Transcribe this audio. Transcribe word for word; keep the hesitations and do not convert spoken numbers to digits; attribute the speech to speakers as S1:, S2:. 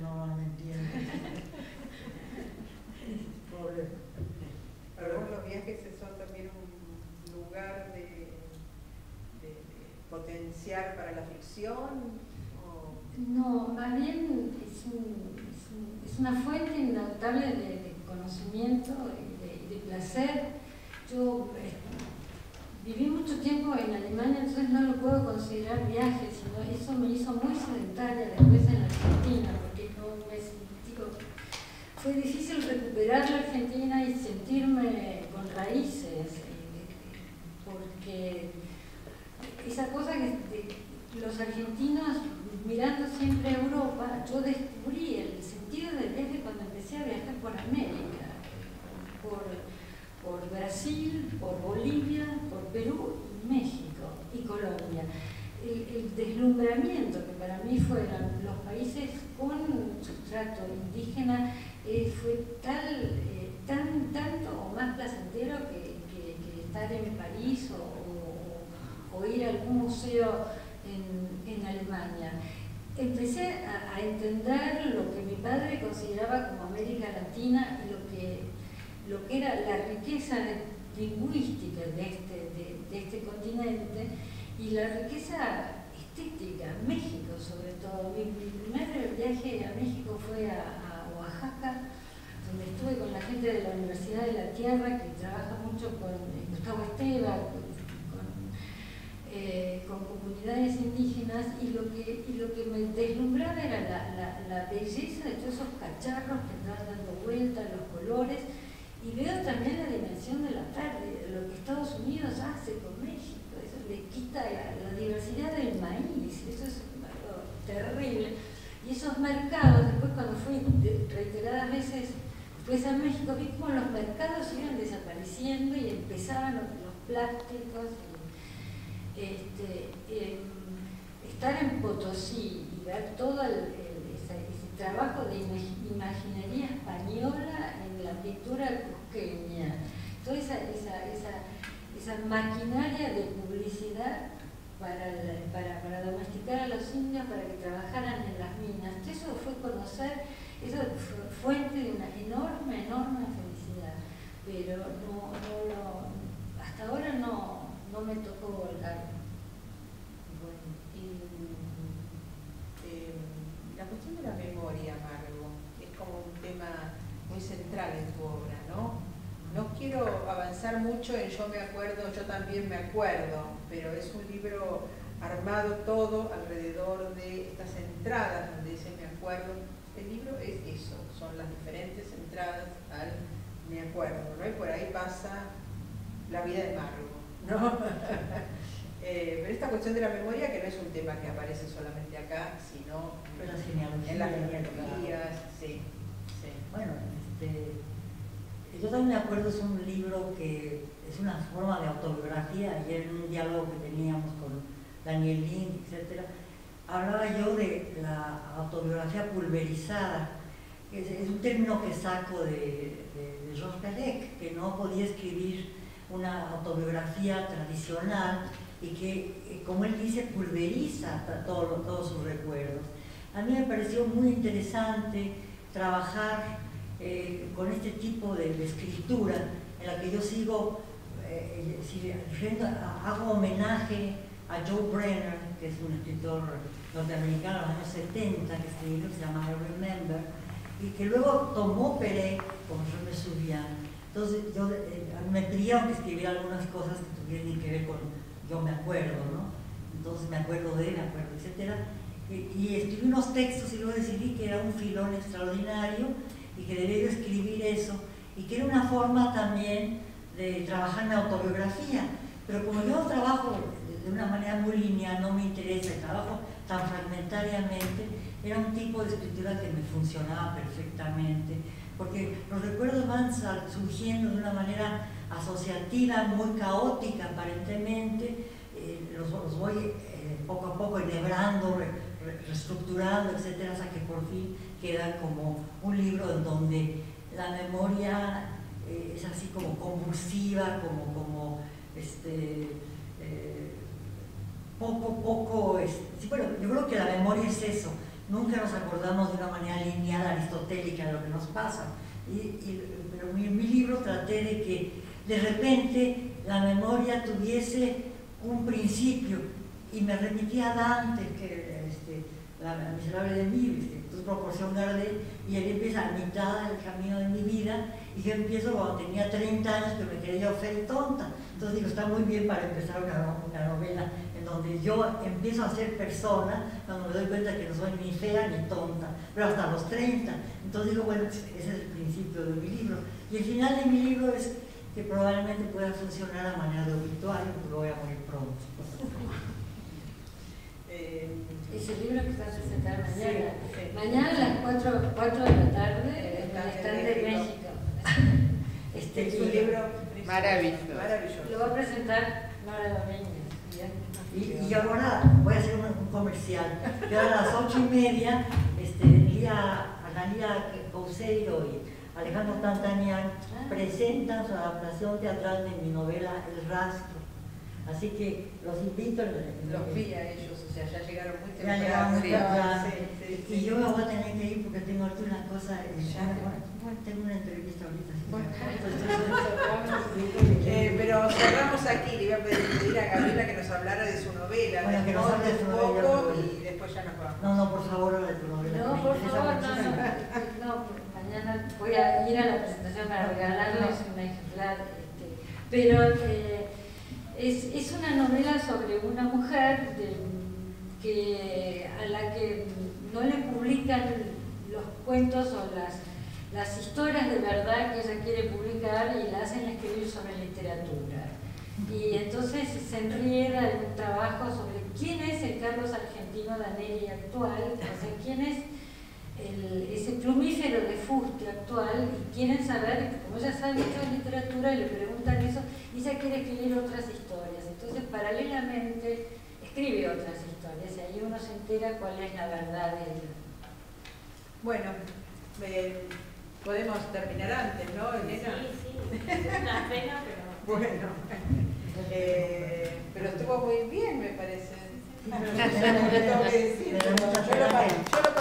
S1: no, no me entiende. Pobre.
S2: Pero los viajes son también un lugar de, de, de potenciar para la ficción. ¿O?
S3: No, más bien es, un, es, un, es una fuente inagotable de, de conocimiento y de, de placer. Yo eh, viví mucho tiempo en Alemania, entonces no lo puedo considerar viaje, sino eso me hizo muy sedentaria después en la Argentina, porque no me sentí, fue difícil recuperar la Argentina y sentirme con raíces, porque esa cosa que de, los argentinos mirando siempre a Europa, yo descubrí el sentido del viaje cuando empecé a viajar por América, por, por Brasil, por Bolivia, por Perú y México y Colombia. El, el deslumbramiento que para mí fueron los países con sustrato indígena eh, fue tal, eh, tan, tanto o más placentero que, que, que estar en París o, o, o ir a algún museo en, en Alemania. Empecé a, a entender lo que mi padre consideraba como América Latina y lo que, lo que era la riqueza lingüística de este, de, de este continente y la riqueza estética, México sobre todo. Mi, mi primer viaje a México fue a, a Oaxaca, donde estuve con la gente de la Universidad de la Tierra, que trabaja mucho con Gustavo Esteva, con, eh, con comunidades indígenas, y lo que, y lo que me deslumbraba era la, la, la belleza de todos esos cacharros que andaban dando vueltas, los colores, y veo también la dimensión de la pérdida, de lo que Estados Unidos hace con México. Eso le quita la, la diversidad del maíz, eso es algo terrible. Y esos mercados, después cuando fui reiteradas veces después a México, vi cómo los mercados iban desapareciendo y empezaban los, los plásticos. Y, este, eh, estar en Potosí y ver todo el, el, ese, ese trabajo de imaginería española en la pintura cusqueña, toda esa, esa, esa, esa maquinaria de publicidad para, la, para, para domesticar a los indios, para que trabajaran en las minas. Eso fue conocer, eso fue fuente de una enorme, enorme felicidad, pero no, no lo, hasta ahora no, no me tocó volcar.
S2: Bueno, y eh, la cuestión de la memoria, Margo, es como un tema muy central en tu obra, ¿no? No quiero avanzar mucho en yo me acuerdo, yo también me acuerdo, pero es un libro armado todo alrededor de estas entradas donde dice me acuerdo. El libro es eso, son las diferentes entradas al me acuerdo, ¿no? Y por ahí pasa la vida de Margo, ¿no? eh, pero esta cuestión de la memoria, que no es un tema que aparece solamente acá, sino
S1: en las genealogías,
S2: en las genealogías, sí, sí.
S1: Bueno, este, yo también me acuerdo, es un libro que es una forma de autobiografía. Ayer en un diálogo que teníamos con Daniel Link, etcétera, hablaba yo de la autobiografía pulverizada. Es, es un término que saco de, de, de Georges Perec, que no podía escribir una autobiografía tradicional y que, como él dice, pulveriza todo, todos sus recuerdos. A mí me pareció muy interesante trabajar eh, con este tipo de, de escritura en la que yo sigo, eh, hago homenaje a Joe Brenner, que es un escritor norteamericano de los años setenta, que escribió un libro que se llama I Remember, y que luego tomó Perec con Je me souviens. Entonces yo eh, me pidieron que escribiera algunas cosas que tuvieran que ver con yo me acuerdo, ¿no? Entonces me acuerdo de, me acuerdo, etcétera. Y, y escribí unos textos y luego decidí que era un filón extraordinario y que debía de escribir eso, y que era una forma también de trabajar en la autobiografía. Pero como yo trabajo de una manera muy lineal, no me interesa el trabajo tan fragmentariamente, era un tipo de escritura que me funcionaba perfectamente, porque los recuerdos van surgiendo de una manera asociativa, muy caótica aparentemente, eh, los, los voy eh, poco a poco enhebrando, re, re, reestructurando, etcétera, hasta que por fin quedan como un libro en donde la memoria eh, es así como convulsiva, como, como este, eh, poco, poco, es, sí, bueno, yo creo que la memoria es eso, nunca nos acordamos de una manera lineal aristotélica de lo que nos pasa. Y, y, pero en mi libro traté de que de repente la memoria tuviese un principio y me remití a Dante, que este, la, la miserable de mí, este, tu proporción Gardel, y él empieza a mitad del camino de mi vida, y yo empiezo cuando tenía treinta años, que me quedé yo fea y tonta. Entonces digo, está muy bien para empezar una, una novela en donde yo empiezo a ser persona cuando me doy cuenta que no soy ni fea ni tonta, pero hasta los treinta. Entonces digo, bueno, ese es el principio de mi libro. Y el final de mi libro es que probablemente pueda funcionar a manera de obituario, porque voy a morir pronto.
S3: Eh, es el libro que está a presentar mañana.
S2: Sí, sí.
S3: Mañana a las cuatro de la tarde en el stand de México.
S1: Este
S2: es un libro
S4: maravilloso.
S2: maravilloso.
S3: Lo va a presentar Nora Domínguez.
S1: Y, y ahora voy a hacer un, un comercial. Yo a las ocho y media, este, Lía, Analía Couseiro y Alejandro Tantanian presentan su adaptación teatral de mi novela El Rastro. Así que los invito.
S2: Los vi a ellos, o sea, ya llegaron muy
S1: Ya llegaron muy
S2: temprano.
S1: temprano.
S2: Sí, sí, sí.
S1: Y yo me voy a tener que ir porque tengo aquí una cosa.
S2: Ya.
S1: Bueno, bueno, tengo una entrevista ahorita.
S2: Bueno.
S1: Entonces,
S2: Eh, pero cerramos aquí, le iba a pedir, pedir a Gabriela que nos hablara de su novela,
S1: Bueno, que nos
S2: ¿no?
S1: hable de su
S2: un
S1: novela,
S2: poco
S1: pero-
S2: y después ya nos vamos.
S1: no, no, por favor, habla de tu novela. que
S3: No,
S1: me
S3: por
S1: interesa
S3: favor, no,
S1: muchísimo.
S3: no, no, mañana voy a ir a la presentación para regalarles un ejemplar, este, pero eh, es, es una novela sobre una mujer de, que, a la que no le publican los cuentos o las, las historias de verdad que ella quiere publicar y la hacen escribir sobre literatura. Y entonces se enrieda en un trabajo sobre quién es el Carlos argentino Danelli actual, o sea, quién es el, ese plumífero de fuste actual, y quieren saber, como ella sabe mucho de literatura, y le preguntan eso, y ella quiere escribir otras historias. Entonces, paralelamente, escribe otras historias, y ahí uno se entera cuál es la verdad de ella.
S2: Bueno, eh, podemos terminar antes, ¿no, Elena?
S5: Sí, sí, es una pena, pero...
S2: Bueno, eh, pero estuvo muy bien, me parece.
S1: Sí, pero-
S2: Yo lo tengo que decir,
S1: Me da mucha
S2: yo lo
S1: pena
S2: pasé-
S1: que-
S2: yo lo